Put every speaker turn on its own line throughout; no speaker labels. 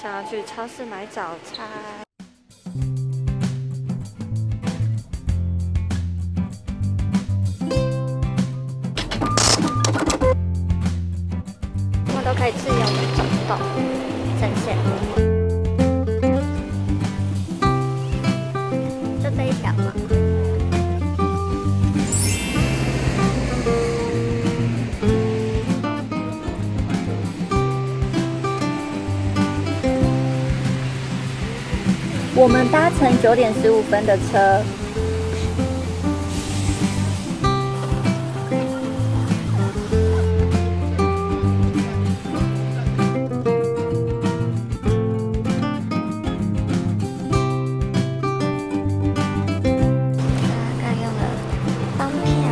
想要去超市买早餐。他们都可以自由的走动，真羡慕。就这一条吗？ 我们搭乘9点15分的车，刚用了方票。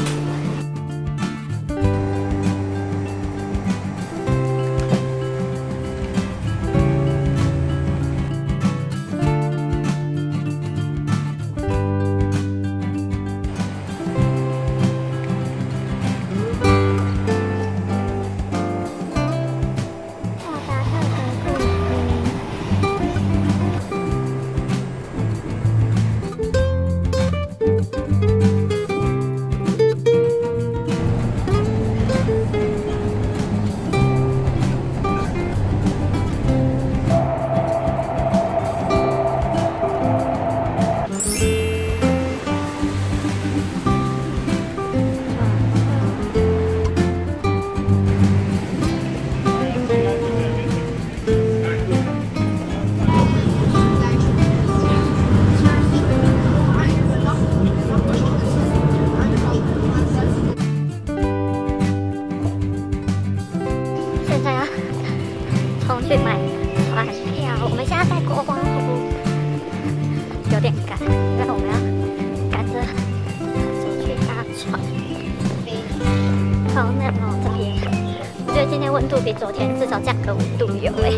现在要冲去买船票，我们现在在国光湖，有点赶，因为我们要赶着出去搭船。好冷哦，这边，我觉得今天温度比昨天至少降个5度有哎。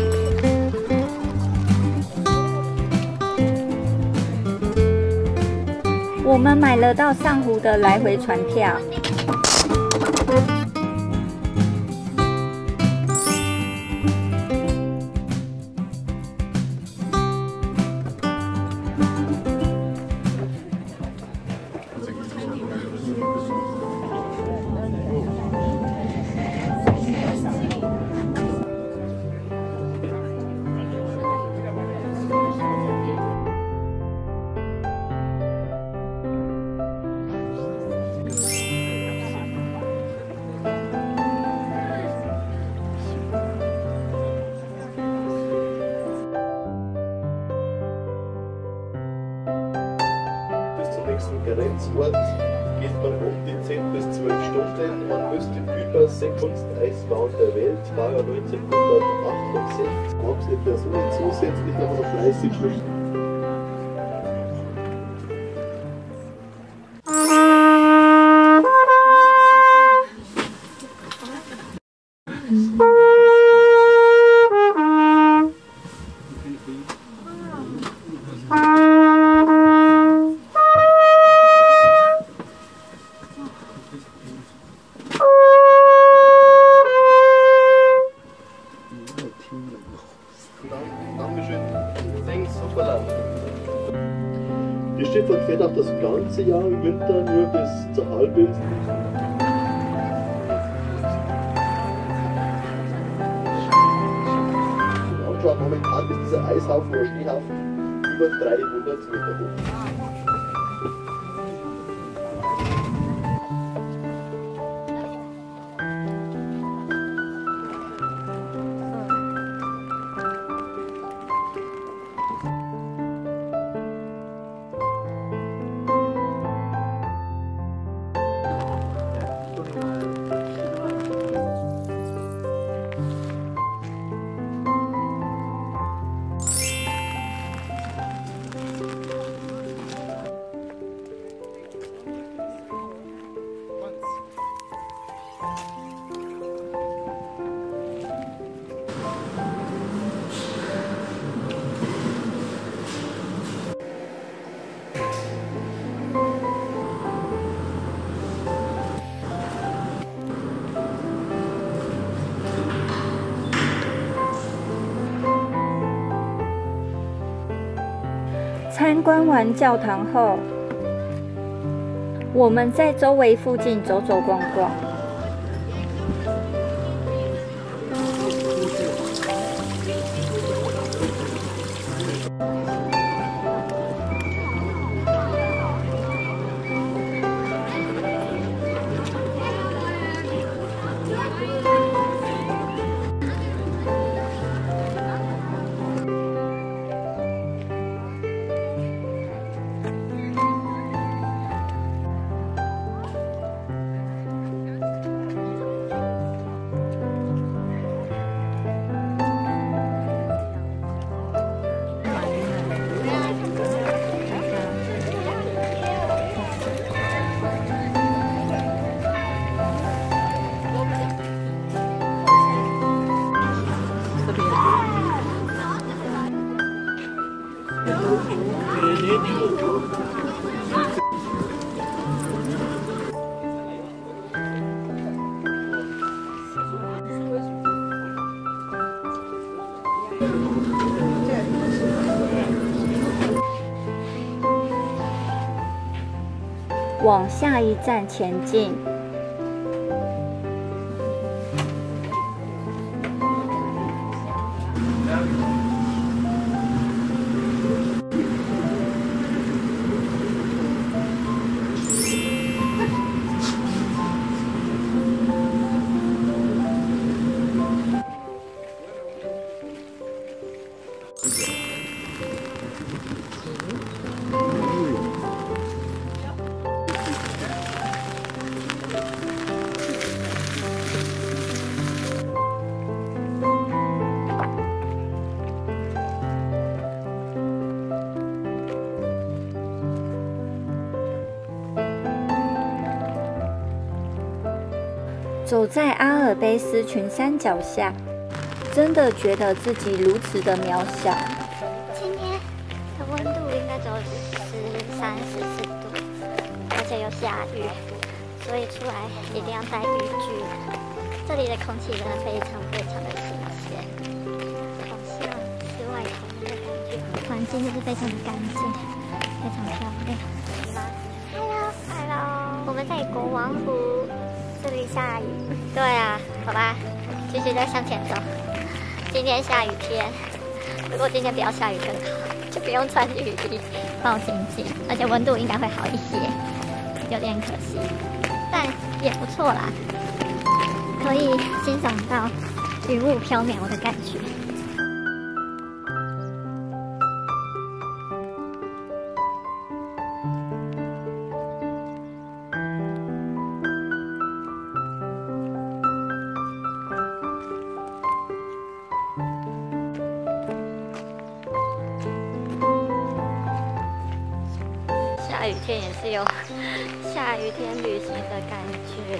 我们买了到上湖的来回船票。
nächsten Grenzort geht man um die 10 bis 12 Stunden. Man müsste über 6 Kunsteisbahn der Welt, Baujahr 1968, gab es eine Person zusätzlich aber noch fleißig schwimmen. Das Schiff fährt auch das ganze Jahr im Winter nur bis zur Halbinsel. Anschauen, momentan ist dieser Eishaufen oder Schneehaufen über 300 Meter hoch.
参观完教堂后，我们在周围附近走走逛逛。往下一站前进。走在阿尔卑斯群山脚下，真的觉得自己如此的渺小。
今天的温度应该只有13、14度，而且又下雨，所以出来一定要带雨具。这里的空气真的非常的新鲜，好像吃外头的感觉。环境就是非常的干净，非常漂亮。Hello， 我们在国王湖。这里下雨，对啊，好吧，继续再向前走。今天下雨天，如果今天不要下雨更好，就不用穿雨衣，放心情，而且温度应该会好一些，有点可惜，但也不错啦，可以欣赏到云雾飘渺的感觉。下雨天也是有下雨天旅行的感觉。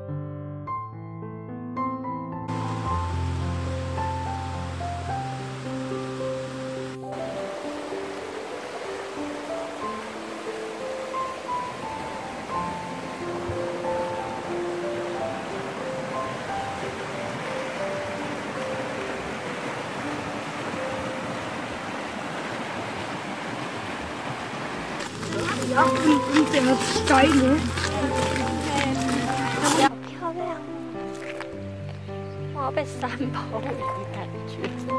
Ja, und der hat Steine.
好漂亮，我要被山包围的感觉。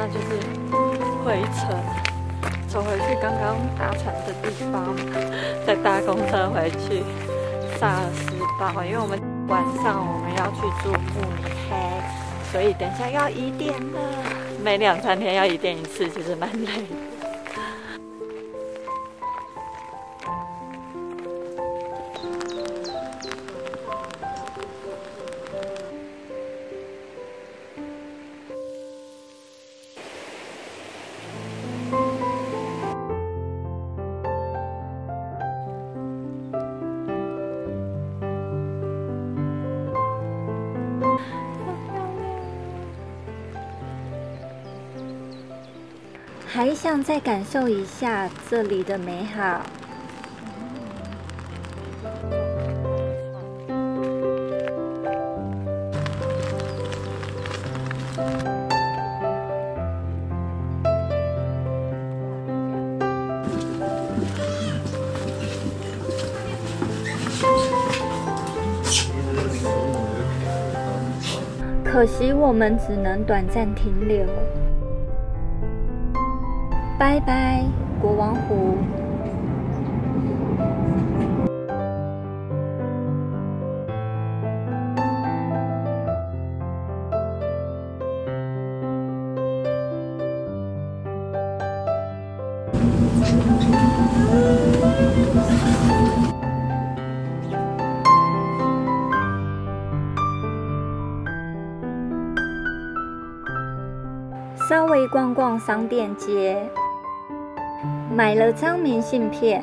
在就是回程，走回去刚刚搭船的地方，再搭公车回去萨尔斯堡，因为我们晚上我们要去住慕尼黑，所以等一下要移电了。每2、3天要移电一次，其实蛮累的。
还想再感受一下这里的美好。可惜我们只能短暂停留。拜拜，国王湖。稍微逛逛商店街，买了张明信片。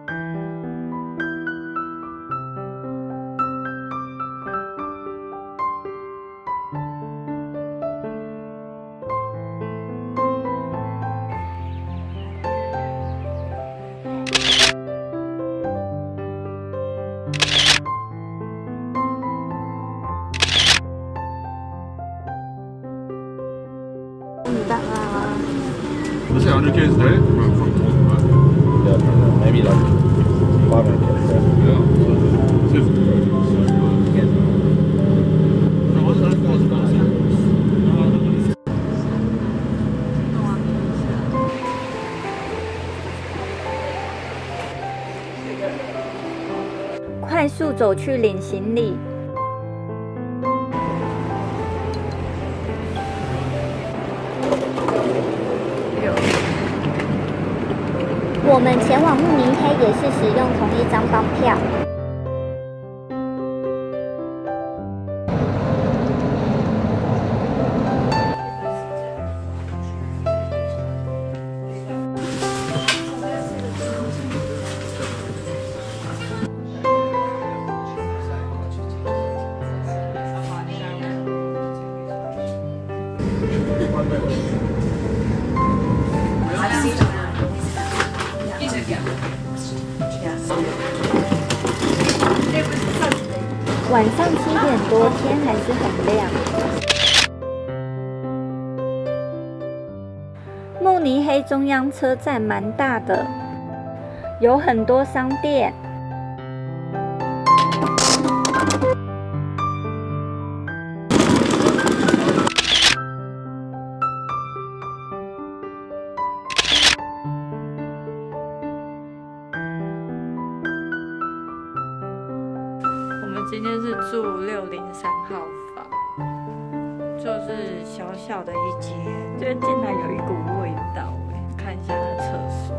What's it, 100 Ks a day? From
Yeah, maybe like 500 Ks.
Yeah. So what's that?
快速走去领行李。
我们前往慕尼黑也是使用同一张包票。
晚上7点多，天还是很亮。慕尼黑中央车站蛮大的，有很多商店。
今天是住603号房，就是小小的一间，就进来有一股味道看一下它厕所，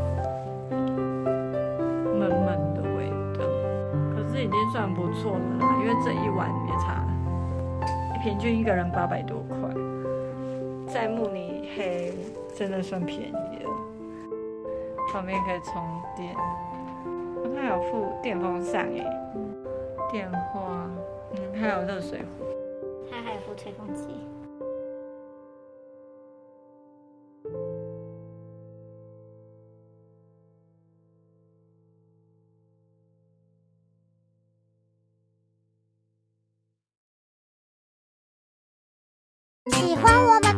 闷闷的味道，可是已经算不错了啦，因为这一晚也差平均一个人800多块，在慕尼黑真的算便宜了。旁边可以充电，它还有附电风扇电话，还有热水壶，
它还有附吹风机。喜欢我们